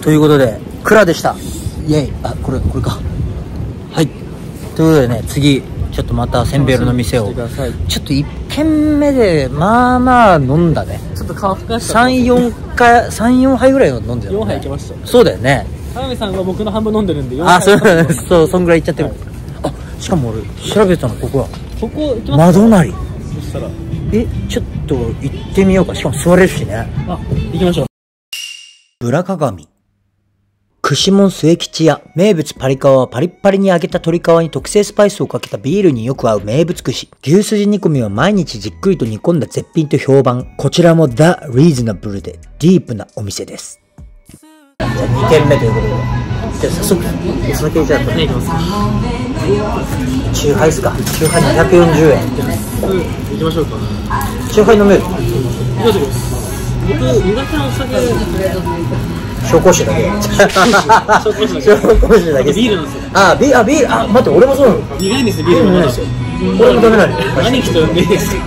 ということでクラでした。イエイ。あ、これか。はい。ということでね、次ちょっとまたセンベロの店を、ちょっと1軒目でまあまあ飲んだね。 ちょっと顔吹かした。 3、4杯ぐらい飲んでた、ね。 4杯いけました。 そうだよね。 田辺さんが僕の半分飲んでるんで4杯。 あ、そう、そんぐらいいっちゃってる。はい、あ、しかも俺調べてたの、ここはここ行きますか。 窓なり。 そしたらちょっと行ってみようか。しかも座れるしね。 あ、行きましょう。 ブラ鏡。串門末吉屋。名物パリ皮はパリッパリに揚げた鶏皮に特製スパイスをかけたビールによく合う名物串。牛すじ煮込みは毎日じっくりと煮込んだ絶品と評判。こちらもザ・リーズナブルでディープなお店です。じゃあ2軒目ということで。じゃあ早速、お酒じゃあ取りに行きますか。チューハイですか。チューハイ240円。 行きましょうか。 チューハイ飲める？ 行きましょう。僕、苦手なお酒。 紹興酒だけ。紹興酒だけ。 ビールなんですよ。 ビール。あ、待って、俺もそうなの。 苦いんですよ、ビールもないですよ。 俺もダメなの。 兄貴と呼んでいいですか。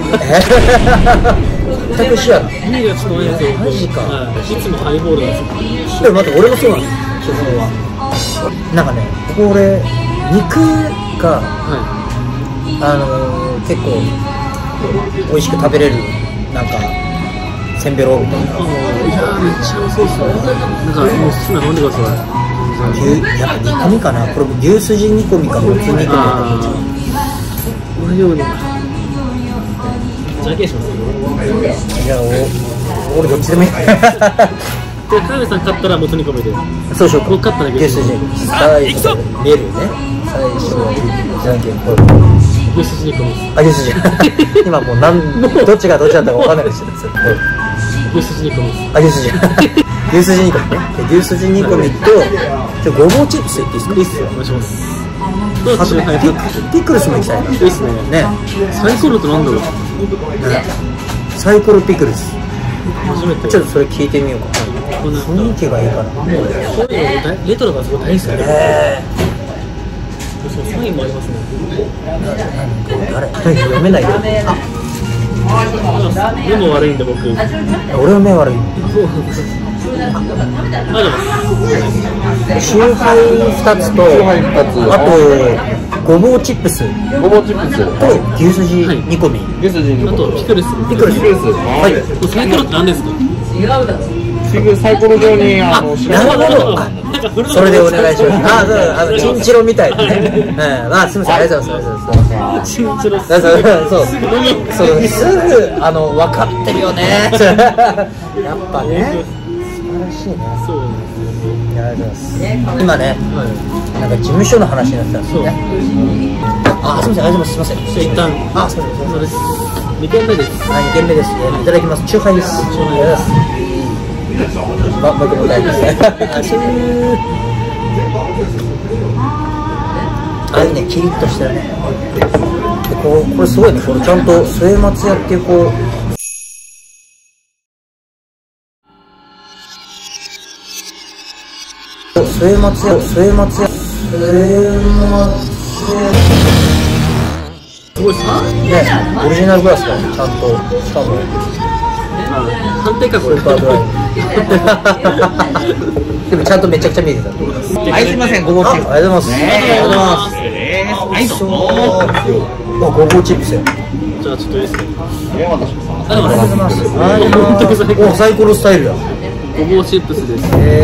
全く一緒やな。 ビールがちょっとないんですよ。 マジか。 いつもハイボールなんですよ。 でも待って、俺もそうなの。基本は。なんかね、これ肉が結構美味しく食べれるなんかせんべろみたいな。 いやー、めっちゃ美味しそうですね。なんかもう好きな飲んでください。 やっぱ煮込みかな。これ牛すじ煮込みかもつ煮込みかも。 これようにじゃんけんします。 いや、俺どっちでもいい。 で、田辺さん勝ったらもつ煮込みで。 そうしようか。 僕勝ったら牛すじ。最初ビールね。最初じゃんけんぽい。 牛すじ煮込みです。 あ、牛すじ。今もうどっちがどっちだったか分かんないですよ。 牛すじ煮込みです。 あ、牛すじ。牛すじ煮込みね。牛すじ煮込みとごぼうチップスいっていいですか？ いいっすよ。お願いします。 あとピクルスもいきたいな。いいいっすね。サイコロってなんだろう。 サイコロピクルス。 初めて。 ちょっとそれ聞いてみようか。雰囲気がいいかな。 そういうのレトロがすごい大好きで。サインもありますね。 誰？読めないよ。 目も悪いんで僕。 俺は目悪い。チューハイ2つと、あとごぼうチップスと牛すじ煮込み、 あとピクルス。 はい。 サイコロって何ですか？ サイコロ状になるほど。それでお願いします。チンチロみたいなね。まあすみません、ありがとうございます。 チンチロ。 そうすぐ分かってるよね。やっぱね、素晴らしいね。 そう。 ありがとうございます。今ね、なんか事務所の話になってたんですよね。あ、すみません、ありがとうございます。すみません。 一旦。 あ、そうです。 2軒目です。 はい、2軒目です。いただきます。チューハイです。チューハイです。僕も大丈夫です。あれね、キリッとしたね。これすごいね。これちゃんと末松屋っていう末松屋すごいっすね。オリジナルグラスだね、ちゃんと。しかも反対かこれ。 でもちゃんとめちゃくちゃ見えてた。 はい、すみません、ごぼうチップス。 ありがとうございます。 はい、どうも。 ごぼうチップスよ。 じゃあちょっといいですね。 ありがとうございます。サイコロスタイルだ。 ごぼうチップスです。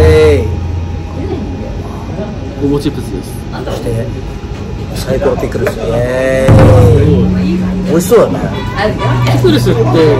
ごぼうチップスです。 そしてサイコロピクルス。美味しそうだね。 ピクルスって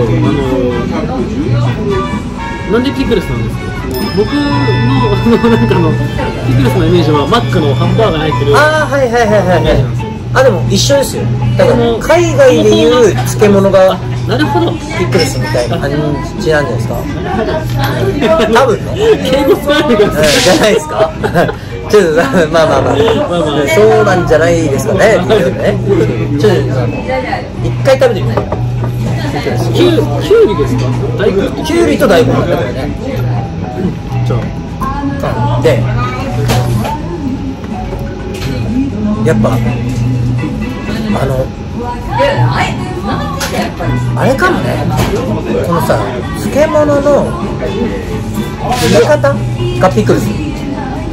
なんでピクルスなんですか？僕のなんかのピクルスのイメージはマックのハンバーガーに入ってる。 ああ、はいはいはいはい。あ、でも一緒ですよ。だから海外でいう漬物がなるほどピクルスみたいな感じなんじゃないですか。多分ね。 敬語使わないでください。 じゃないですか。ちょっとまあそうなんじゃないですかね。ちょっと一回食べてみない？ キュウリですか？大根？ キュウリと大根だったよね。 じゃあで、やっぱあれかもね。このさ、漬物の入れ方がピクルス。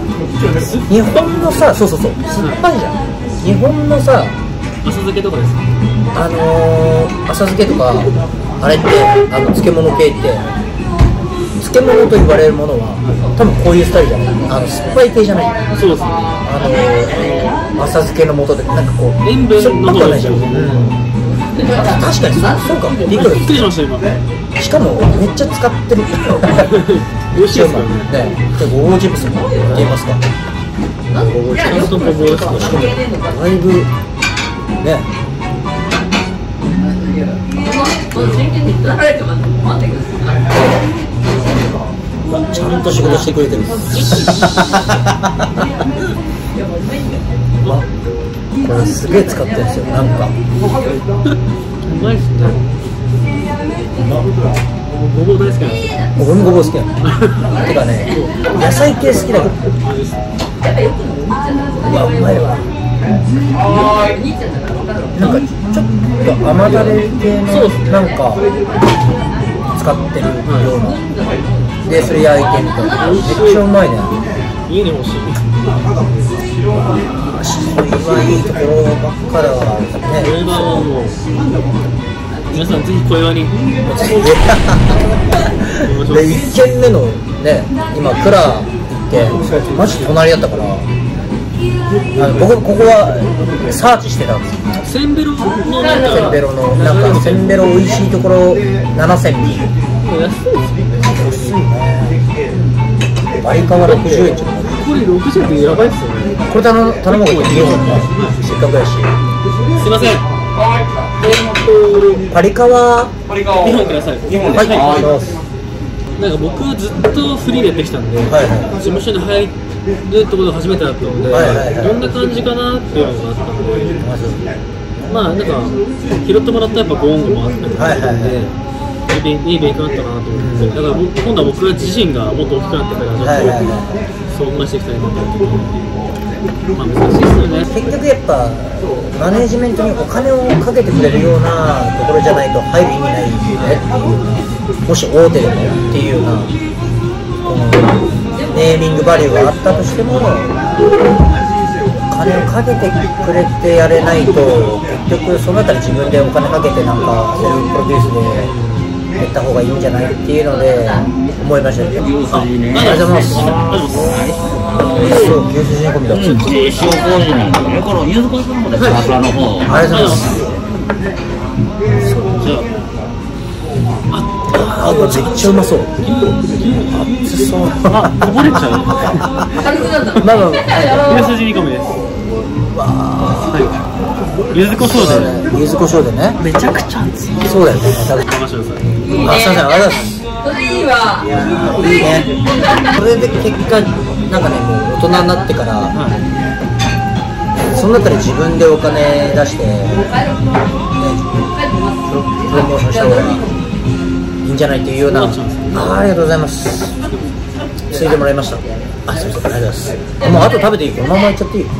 日本のさ、そうそうそう、酸っぱいじゃん。日本のさ、 浅漬けとかですか？ 浅漬けとか、あれって漬物系って、漬物と言われるものは多分こういうスタイルじゃない。酸っぱい系じゃない。 そうですね。 浅漬けの素でなんかこう塩分の方ですよ。 確かにそうかも。 びっくりしました今。 しかもめっちゃ使ってる。 美味しいですよね。 じゃあゴーゴーチップスもいってみますか。 ちゃんとごぼうですね。 だいぶね。ちゃんと仕事してくれてる。これすげえ使ってるんですよ。なんかうまいっすね。ごぼう大好きなんですよ。 僕もごぼう好きなの。てかね、野菜系好きだから。うわ、うまいわ。なんかちょっと甘だれ系のなんか使ってるような。でそれ焼いてみたいな。めっちゃうまいね。 家に欲しい。 いいところばっかだわね。 これはもう皆さんぜひ小岩に。 で1軒目のね、今蔵行ってマジ隣だったから。僕ここはサーチしてたんですよ。 せんべろのなんかせんべろ美味しいところ7000に安いね。バリカワ60円ちょっとこれ60円ってやばいっすよね。 これ頼もうかって言おうかな。せっかくやし。 すいません。 パリカワ 2本ください。 はい、ありがとうございます。 なんか僕ずっとフリーでやってきたんで、 はいはい、 事務所に入るところが初めてだったので、 はいはいはい、 どんな感じかなっていうのがあったので、まあなんか拾ってもらったやっぱご恩もあったりとかするんで、いい勉強だったなと思って、だから今度は僕自身がもっと大きくなってからちょっとそうしていきたいなと思って、まあ難しいですよね。 結局やっぱマネージメントにお金をかけてくれるようなところじゃないと入る意味ないよねっていう、もし大手でもっていうようなこのネーミングバリューがあったとしても、お金をかけてくれてやれないと結局そのあたり自分でお金かけてなんかセルフプロデュースでやった方がいいんじゃないっていうので思いましたね。ありがとうございます。そう牛すじ煮込みだ。 塩麹にこの柚子胡椒の油の方。 ありがとうございます。あ、これめっちゃうまそう。熱そう。 こぼれちゃう。 まあ牛すじ煮込みです。柚子胡椒で。 柚子胡椒でね。 めちゃくちゃ熱い。 そうだよね。食べてましょう。 あ、すみません、ありがとうございます。いいわ。いや、いいね。これで結果、なんかね、もう大人になってから。そのあたり自分でお金出して。ね。プロモーションした方がいいんじゃないというような。ありがとうございます。ついてもらいました。あ、すみません、ありがとうございます。もうあと食べていい？このままいっちゃっていい？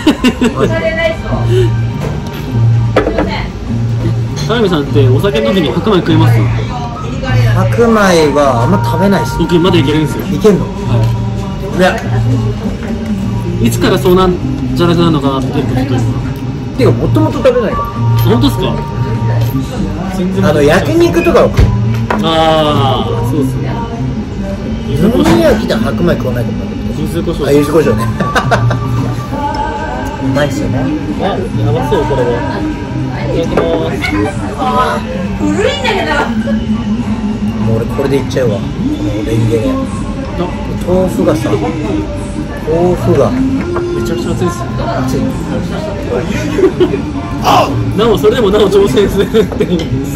相見さんってお酒飲みに白米食います？ 白米はあんま食べないです。 僕まだいけるんですよ。 いけんの？いや、 いつからそうなんじゃなくなるのかなっていうことというか。 ていうかもともと食べないから。 本当ですか？ 焼肉とかを食う。 ああ、そうですね。 飲み焼きで白米食わないと思うんだけど。 柚子胡椒。 あ、柚子胡椒ね。うまいっすよね。 あ、やばそうこれは。いただきます。 古いんだけど。 もう俺これでいっちゃうわ。このレンゲで。豆腐がさ、豆腐がめちゃくちゃ熱いですね。 熱い。 なおそれでもなお挑戦するっていうんです。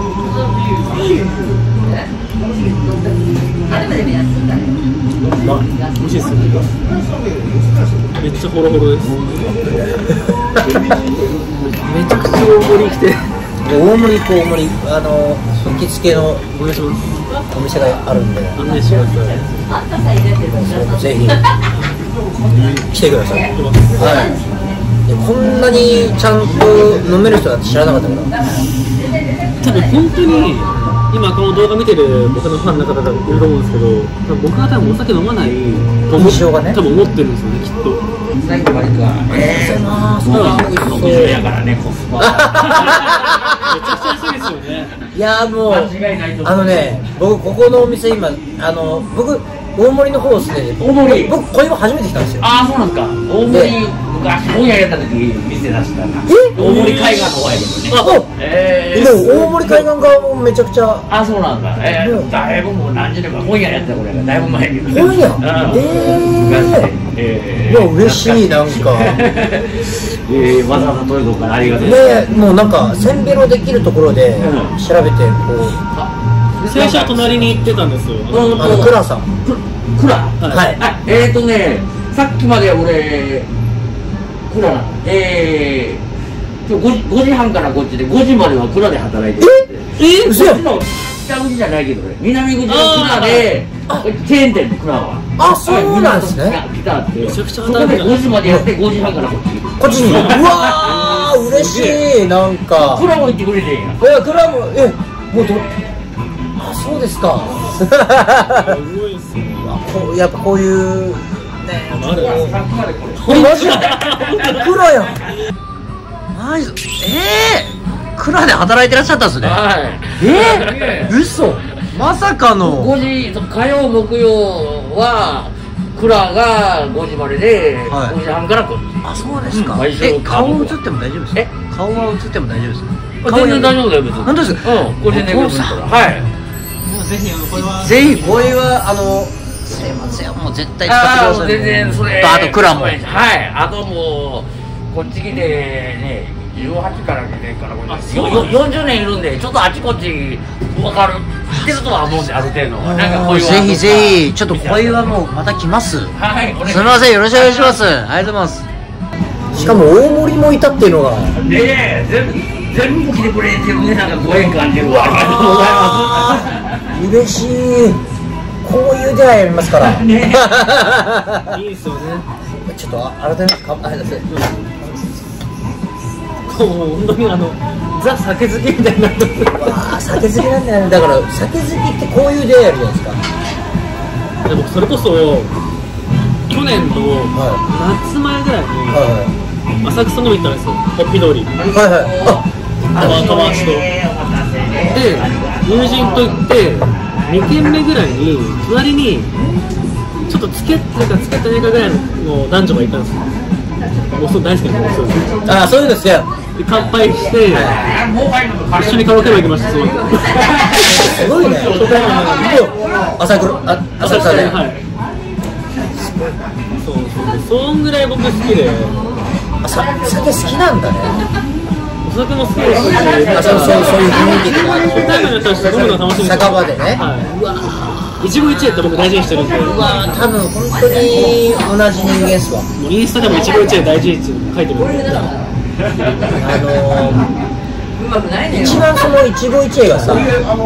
まあ、 美味しいですよね。めっちゃホロホロです。めちゃくちゃ大盛り来て。 大盛りと大盛り、行きつけのお願いします。 お店があるんで、 案内します。 ぜひ来てください。はい。でこんなにちゃんと飲める人だって知らなかったから。 多分本当に今この動画見てる僕のファンの方がいると思うんですけど、僕が多分お酒飲まないと印象がね多分思ってるんですよね、きっと。 最後までか。 そうやからね、コスパ。 めちゃくちゃ安いですよね。 いやもう間違いないと思う。 僕ここのお店今僕大森の方ですね。 大森僕これも初めて来たんですよ。 ああ、そうなんですか。大森、昔本屋やった時店出したな。大森海岸の方やけどね。 でも大森海岸側もめちゃくちゃあ、そうなんだ。だいぶもう何十年前本屋やったこれがだいぶ前やけどね。 本屋いや嬉しいなんかわざわざ遠いとこからありがとう。 でもうなんかせんべろできるところで調べてこう最初は隣に行ってたんですよ。 クラさんクラ。 はいさっきまで俺クラ今日5時半からこっちで5時まではクラで働いてるって。 嘘や北口じゃないけどね、南口のクラでチェーン店のクラはそうなんですね。 来たってめちゃくちゃそこで5時までやって5時半からこっちにうわー嬉しいなんかクラも行ってくれてんや。 いやクラももうそうですかすごいっすね。 やっぱこういうねあるさっきまでこれマジクラやんマジクラで働いてらっしゃったんですね。嘘まさかの 5時火曜木曜はクラが5時までで5時半からこっち。 そうですか。顔映っても大丈夫ですか。顔は映っても大丈夫ですか。 全然大丈夫だよ別に。 本当ですか。 これ全然大丈夫ですから。はい。 ぜひこれはぜひこれはすいませんもう絶対使ってください。 全然それ。 あとクラも。 はい。あともうこっち来てね18から来てから40年いるんでちょっとあちこち分かる知ってるとは思うんである程度なんかこういうぜひぜひちょっとこういうはもうまた来ます。 はい。 すみませんよろしくお願いします。ありがとうございます。しかも大森もいたっていうのがねえ全部来てくれてるねなんかご縁感じるわ。ありがとうございます。 嬉しい。こういう出会いありますからいいですよね。 ちょっと改めて乾杯だせ。 本当にザ酒好きみたいになってます。 酒好きなんだよね。だから酒好きってこういう出会いあるじゃないですか。 でもそれこそ去年の夏前ぐらいに浅草飲み行ったんですよ、ホッピ通り。友達とで友人と行って2軒目ぐらいに隣にちょっとつけてるかつけてないかぐらいの男女がいたんですよ。もうそれ大好きなんですよ。 そういうの好きや。 で乾杯して一緒にカラオケも行きました。すごいね。朝草で。 はい。そんぐらい僕好きで。 酒好きなんだね。 お酒も好きですし、 そういう雰囲気とかタイムの人たちと飲むの楽しみです。 酒場でね。 一期一会って僕大事にしてるんで。 多分本当に同じ人間っすわ。 もうインスタでも一期一会大事に書いてるんで。 一番その一期一会がさ、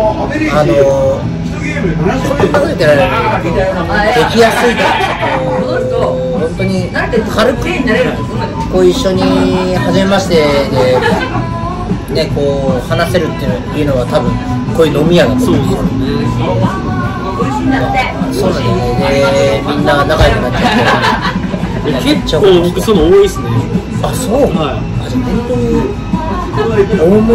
数えてられるできやすいから本当に軽くこう一緒に初めましてでねこう話せるっていうのは多分こういう飲み屋だと思うんですよ。そうなんだよね。でみんな仲良くなっちゃって結構僕その多いですね。 そう。 はい。 じゃあ本当に大森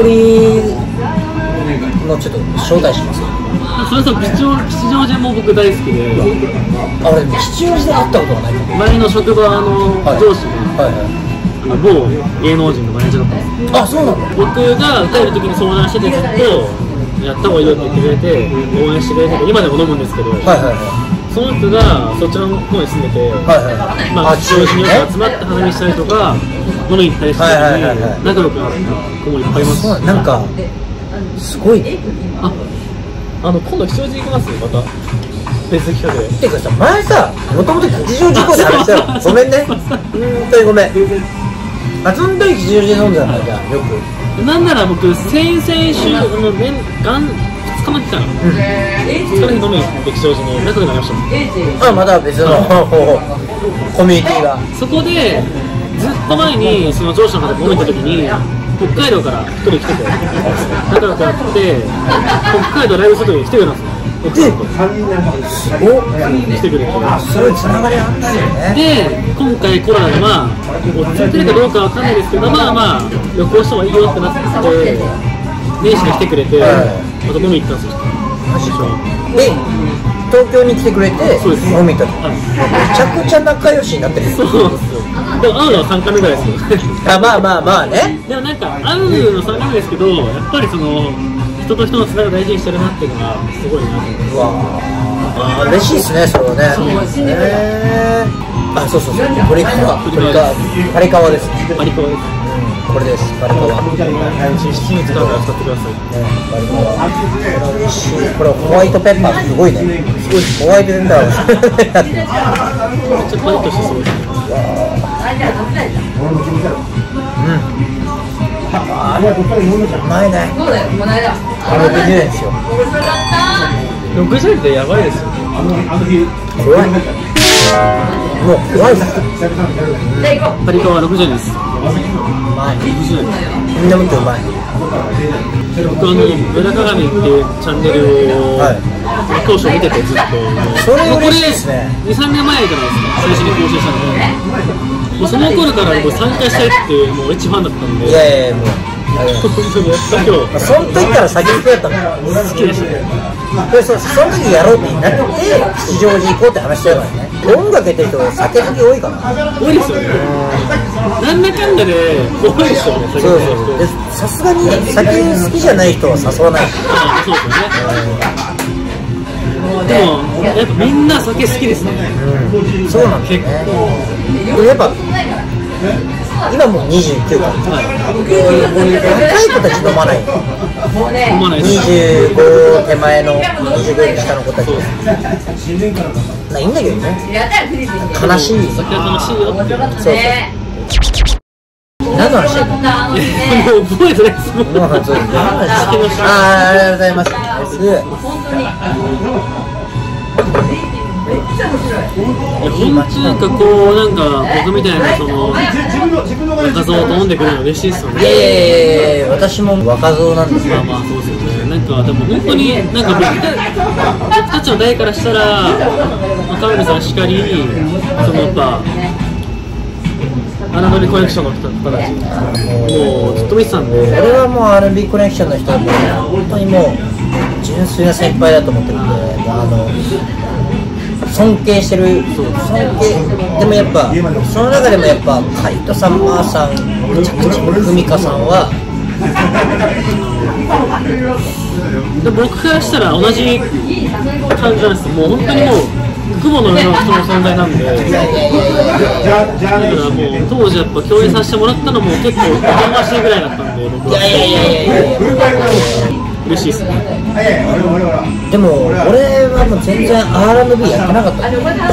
のちょっと招待しますよ。 それと吉祥寺も僕大好きで。 俺吉祥寺で会ったことがないかも。 前の職場の上司が某芸能人のマネージャーだったんです。 そうなんだ。 僕が帰る時に相談しててずっとやった方がいいよって言ってくれて応援してくれてて今でも飲むんですけど。その人がそっちの方に住んでて、吉祥寺によく集まって花見したりとか飲みに行ったりしたり仲良くなった子もいっぱいいます。 なんかすごいね。 今度吉祥寺行きますまた別企画で。 てかさ前さもともと吉祥寺校で話したよ。ごめんね。本当にごめん。その時吉祥寺で飲んでたんだじゃあよく。 なんなら僕先々週2日前かな。2日に飲みに行って吉祥寺に仲良くなりましたもん。 まだ別のコミュニティが。 そこでずっと前にその上司の方と飲みに行った時に北海道から一人来てて、仲良くなって北海道ライブする時に来てくれたんですよ。奥さんと来てくれて、 すごいつながりあったよね。 で今回コロナでまあ落ち着いてるかどうかわかんないですけど、まあ旅行してもいいよってなって年始に来てくれて、また飲み行ったんですよ。 マジか。で東京に来てくれてそうです飲み行ったの。めちゃくちゃ仲良しになってる。 そうなんですよ。でも会うのは3回目ぐらいですよ。 あ、まあね。 でもなんか会うの3回目ですけど、やっぱりその人と人のつながりを大事にしてるなっていうのがすごいなと思って。 うわー、嬉しいですね、それはね。あ、そうそうそう、これか、パリカワです。 パリカワです。 これです、パリカワ。 七味使うから使ってください。 パリカワ。これ嬉しい。これホワイトペッパーすごいね。すごいホワイトペッパー。めっちゃパリッとしてそうですね。 うまいね。60円ですよ。 60円ってやばいですよ。 怖い。もう怖いです。 パリカワ60円です。60円。 みんなもっとうまい。 僕村鏡っていうチャンネルを当初見ててずっと。 それ嬉しいですね。 2、3年前じゃないですか。最初に更新したので。もうその頃からもう参加したいっていうもう一ファンだったんで。 いやいやもう。 本当にやった今日。 その時から先にやったの。 好きでしたね。 その時やろうってなって吉祥寺行こうって話だからね。音楽やってる人酒好き多いから。 多いですよね。なんだかんだで多いですよね。 そうそうそう。でさすがに酒好きじゃない人は誘わない。 そうですよね。でもやっぱみんな酒好きですね。 そうなんですね。でもやっぱ今もう29か。若い子たち飲まない。 飲まないです。 25手前の25より下の子たち。いいんだけどね。悲しい。 酒は楽しいよって。 そうそう。何の話だっけ？ もう覚えてないです。 もうそうですね。ありがとうございます。 なんかこうなんか僕みたいなその若造と飲んでくるの嬉しいですよね。 いや私も若造なんですよ。 まあそうですよね。なんかでも本当になんか僕たちの代からしたら川辺さんしかりそのやっぱR&Bコネクションの人たちもうずっと見てたんで。 俺はもう R&B コネクションの人はもう本当にもう純粋な先輩だと思ってるんで、尊敬してる。尊敬でもやっぱその中でもやっぱカイトさん、マーさん、めちゃくちゃふみかさんはで僕からしたら同じ感じなんですよ。もう本当にもう雲の上の人の存在なんで、だからもう当時やっぱ共演させてもらったのも結構羨ましいぐらいだったんで、僕は嬉しいですね。 でも俺はもう全然 R&B やってなかった、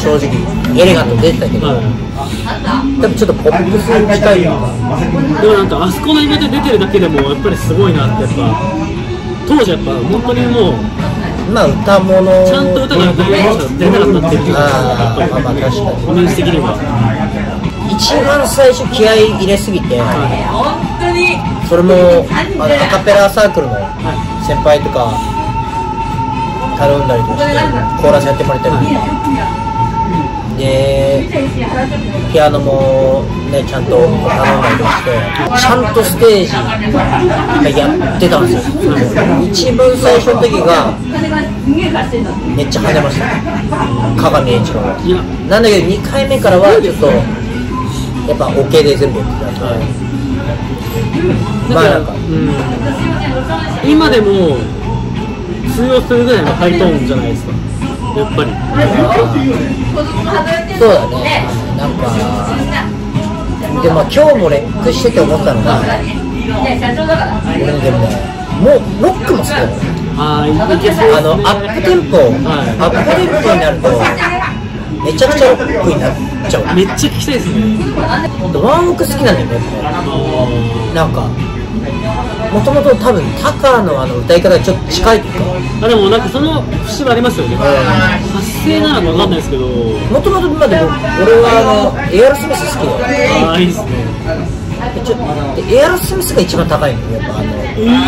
正直。エレガント出てたけど、でもちょっとポップスに近いような。 でもなんかあそこのイベント出てるだけでもやっぱりすごいなって。やっぱ当時やっぱ本当にもうまあ歌物ちゃんと歌が歌える人が出なかったっていうか、 まあ確かにイメージ的には一番最初気合い入れすぎて、それもアカペラサークルの先輩とか頼んだりとかしてコーラスやってもらったりで、ピアノもねちゃんと頼んだりとかしてちゃんとステージやってたんですよ。一番最初の時がめっちゃ跳ねました、鏡栄一郎が。なんだけど2回目からはちょっとやっぱ OK で全部やってたんで、まあなんか、 今でも通用するぐらいのハイトーンじゃないですか、やっぱり。 そうだね。なんかでも今日もレックしてて思ったのが、俺でももうロックも好きだよね。アップテンポになるとめちゃくちゃロックになっちゃう。 めっちゃ聞きたいですね。 ワンオク好きなんだよね。なんかもともと多分タカの歌い方がちょっと近いというか、 でもなんかその節はありますよね。発声なのか分かんないですけど、 もともとまで俺はエアロスミス好きだよ。 いいですね。 でエアロスミスが一番高いのよ、やっぱクレイジー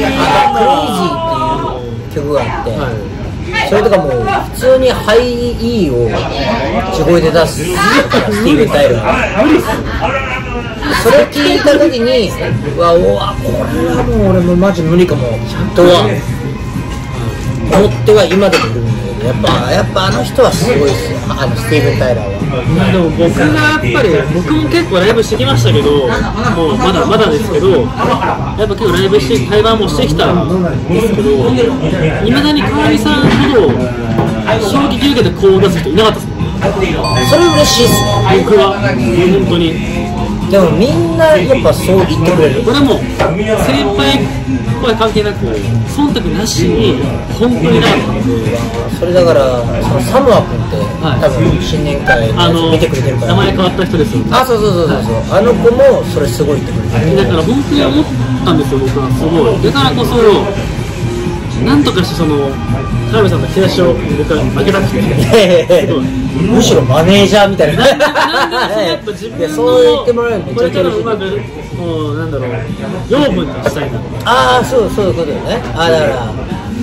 っていう曲があって、それとかもう普通にハイ E を地声で出すスティーブン・タイラー、それ聞いた時にこれはもう俺もマジ無理かもとは思っては今でもいるんだけど、やっぱあの人はすごいですよ、スティーブン・タイラーは。 でも僕がやっぱり僕も結構ライブしてきましたけど、もうまだまだですけど、やっぱ結構ライブして対バンもしてきたんですけど、いまだに川合さんほど衝撃受けてこう出す人いなかったですもんね。 それ嬉しいっすね、 僕は本当に。 でもみんなやっぱそう言ってくれる。 これも先輩っぽい関係なく忖度なしに本当になかったので、 それだからそのサムア君って、多分新年会のやつ見てくれてるから、 名前変わった人ですよね。 そうあの子もそれすごい言ってくれてる。 だから本当に思ったんですよ、僕はすごい。だからこそなんとかしてその田辺さんの手足を僕は上げたくて、 むしろマネージャーみたいな。 なんでやっぱ自分のそう言ってもらえるのめこれちゃくちゃ嬉しい。 からうまくもうなんだろう養分にしたいな。 そういうことよね。だからね、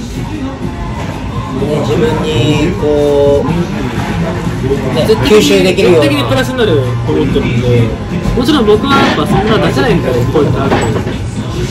自分にこうね吸収できるよう絶対的にプラな。 スになると思ってるんで、もちろん僕はやっぱそんな出せないみたいな声ってあると思うんです。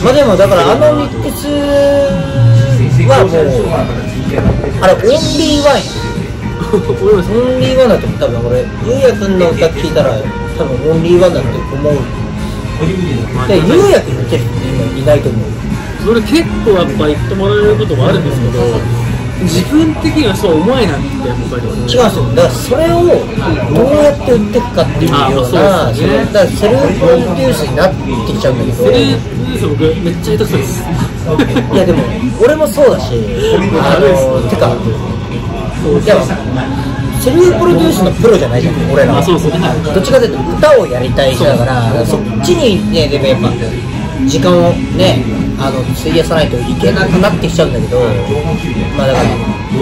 でもだからミックスはもうあれオンリーワンオンリーワンだと多分俺ゆうやくんの歌聴いたら多分オンリーワンだって思う。でゆうやくん見てる人いないと思う。 それ結構やっぱ言ってもらえることもあるんですけど、自分的にはそう思えないってやっぱり違うんですよ。だからそれをどうやって売っていくかっていうような、だからセルフプロデュースになってきちゃうんだけど、 セルフプロデュース僕めっちゃ下手くそです。 いやでも俺もそうだし、てかいやセルフプロデュースのプロじゃないじゃん俺らは。 そうそう、 どっちかというと歌をやりたい人だから、そっちにねでもやっぱ時間をね費やさないといけなくなってきちゃうんだけど、まあだから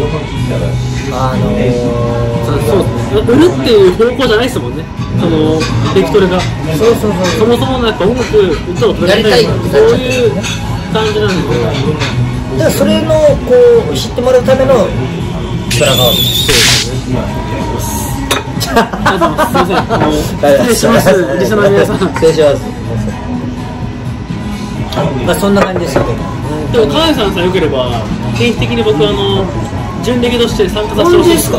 そうですね、売るっていう方向じゃないですもんね、そのベクトルが。そもそもなんか音楽歌を取りたいそういう感じなんで、 だからそれのこう知ってもらうためのブラガール。 失礼します、リスナーの皆さん。 失礼します。まあそんな感じですよ。 でも川合さんさえ良ければ定期的に僕準レギュとして参加させてほしいですか。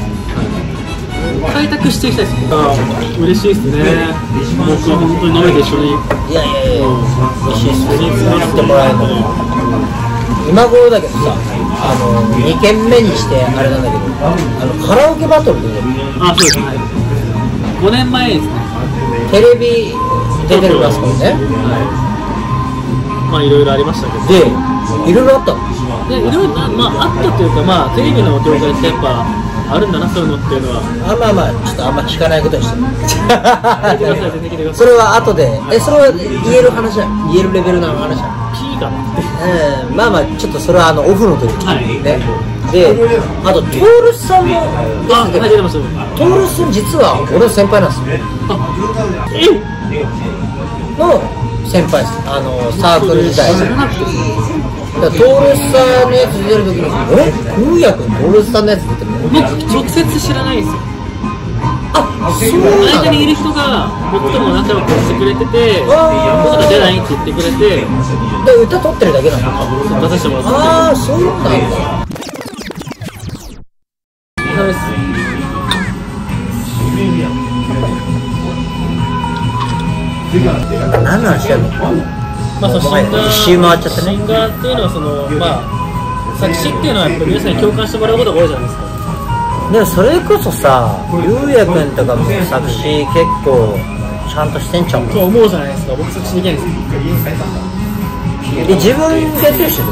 開拓していきたいです。嬉しいですね。僕は本当に飲めて一緒に。 いや嬉しいですね。ってもらえるの。今頃だけどさ、2軒目にしてあれなんだけど、カラオケバトルで。 そうですね。5年前ですね。 テレビ出てるますもんね。 まあいろいろありましたけど。 で、いろいろあったの。 で、いろいろあったというか、テレビの業界ってやっぱあるんだな、そういうのっていうのは。 まあちょっとあんま聞かないことにしてる。 そそれは後で、それは言える話だ。言えるレベルの話だ。 P かな。 まあちょっとそれはオフの時ね。で、あとトールスさんも出てました。トールスさん実は俺の先輩なんですよ。の先輩です。サークル時代。トールスさんのやつ出る時に、ゆうやくんトールスさんのやつ出てるの？ 僕直接知らないんですよ。そう間にいる人が僕とも仲良くしてくれてて、僕が出ないって言ってくれて、 で歌取ってるだけなの？ 出させてもらって。 そうなんだ。何の話やんの？一周回っちゃったね。 シンガーっていうのは作詞っていうのはやっぱ皆さんに共感してもらうことが多いじゃないですか。 でもそれこそさ、ゆうやくんとかも作詞結構ちゃんとしてんちゃうの？ と思うじゃないですか。僕作詞できないんですよ。 で自分でやってる人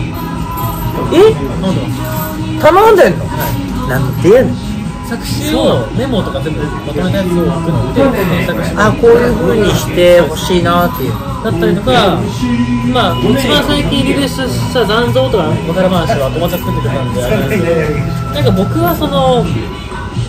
頼んでんの？なんでやねん。 作詞をメモとか全部まとめたやつを書くので、 こういう風にしてほしいなっていうだったりとか、一番最近リリースした残像とか別れ話は友達が作ってくれたんであれなんですけど、なんか僕は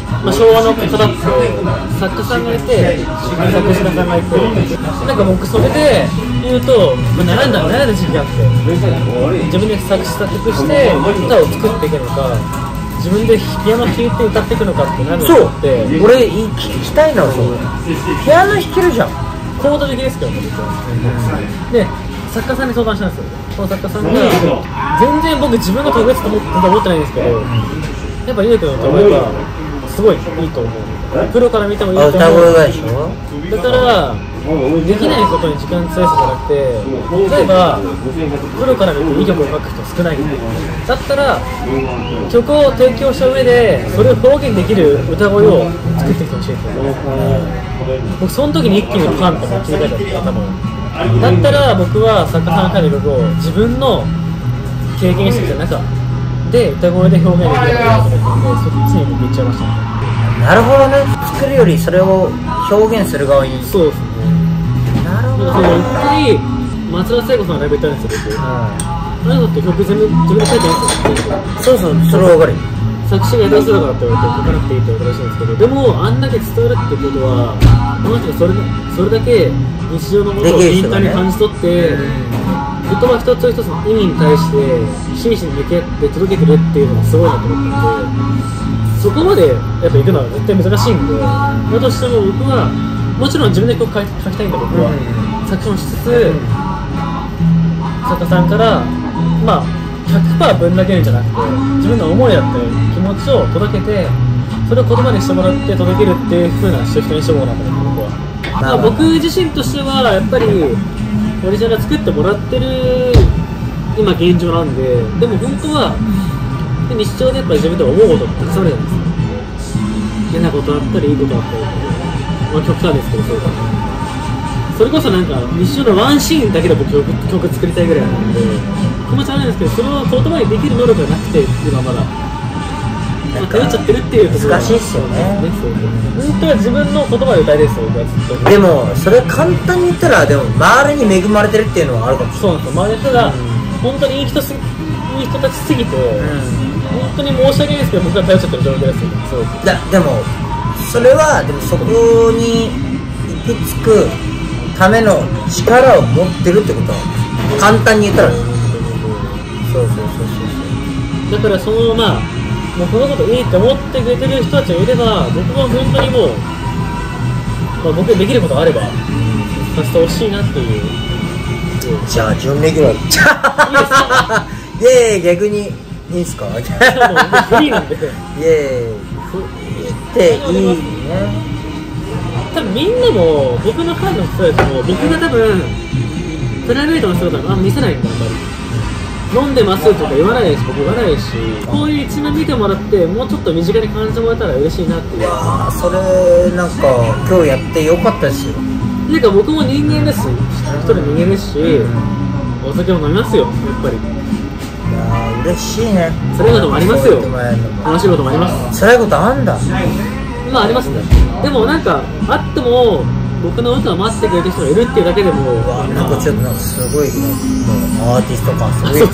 まあ、昭和の方って作家さんがいて作詞家さんがいて、なんか僕それで言うと、まあ、悩んだ時期があって、自分で作詞作曲して歌を作っていくのか、自分でピアノ弾いて歌っていくのかってなるのそうって、 俺聞きたいのはそう、ピアノ弾けるじゃん。 コード的ですけどね、僕は。で、作家さんに相談したんですよ。その作家さんが全然僕自分が特別と思ってないんですけど、やっぱりゆうくんの歌声がすごいいいと思う。プロから見てもいいと思う。 歌声がでしょ。 だからできないことに時間費やすじゃなくて、例えばプロから見ていい曲を書く人少ないだったら、曲を提供した上でそれを表現できる歌声を作ってきてほしいんですよ。僕その時に一気にパンと切り替えたんですよ、頭を。だったら僕は作家さんが書いた曲を自分の経験してきた中で歌声で表現できるなと思って、そっちに僕行っちゃいましたね。 なるほどね。作るよりそれを表現する側に。 そうですね。 なるほど。 一回松田聖子さんのライブ行ったんですよ、僕。あなたって曲全部自分で書いてないんですよ。 そうそう、それは分かる。 作詞が下手するからって言われて書かなくていいって言われたらしいんですけど、でもあんだけ伝わるってことは、この人がそれだけ日常のものを敏感に感じ取って、言葉一つ一つの意味に対して真摯に向き合って届けてるっていうのがすごいなと思ったんで、そこまでやっぱ行くのは絶対難しいんで、だとしても僕はもちろん自分で曲書きたいんだ、僕は。作詞もしつつ、作家さんからまあ 100% ぶん投げるんじゃなくて、自分の思いだったり気持ちを届けて、それを言葉にしてもらって届けるっていう風なシフトにしてもらおうなと思って、僕は。僕自身としてはやっぱりオリジナル作ってもらってる今現状なんで、でも本当は日常でやっぱり自分で思うことってたくさんあるじゃないですか。嫌なことあったりいいことあったり、まあ極端ですけど、それこそなんか日常のワンシーンだけで僕曲作りたいぐらいなんで、気持ち悪いんですけど、それを言葉にできる能力がなくて今まだ頼っちゃってるっていうところが難しいっすよね。 本当は自分の言葉で歌いですよ、僕はずっと。 でもそれ簡単に言ったら、でも周りに恵まれてるっていうのはあるかもしれない。 そうなんですよ。周りの人が本当にいい人たちすぎて、本当に申し訳ないですけど僕は頼っちゃってる状況ですよ。そうでもそれはでもそこに行き着くための力を持ってるってことは簡単に言ったら、そうだからそのまあもうこのこといいって思ってくれてる人たちがいれば、僕は本当にもう、まあ、僕ができることがあればさせてほしいなっていう。 じゃあ準レギュラーいいですか？イエーイ、逆にいいんすか？ もうフリーなんで。 イエーイっていいね。 多分みんなも僕のファンの人たちも僕が多分プライベートの姿は見せないんだ、あんまり。飲んでますとか言わないし、僕言わないし、こういう一面見てもらってもうちょっと身近に感じてもらえたら嬉しいなっていう。 わー、それなんか今日やってよかったですよ。 なんか僕も人間ですし、一人人間ですし、お酒も飲みますよ、やっぱり。 いやー嬉しいね。 辛いこともありますよ、楽しいこともあります。 辛いことあんだ。 まあありますね。でもなんかあっても僕の歌を待ってくれる人がいるっていうだけでも、 なんかちょっとなんかすごいアーティスト感すごい。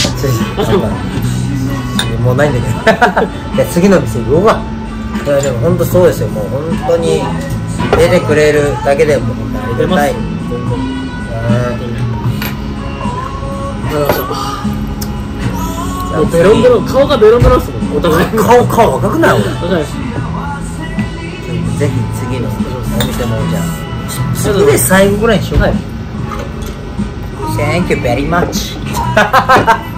もうないんだけど。いや次の店行こうか。いやでも本当そうですよ。もう本当に出てくれるだけでもありがたい。 もうベロンベロン、顔がベロンベロンですもん、お互い。 顔赤くない俺。 お互いです。 ぜひ次のお店もじゃあ次で最後ぐらいにしようか。Thank you very much.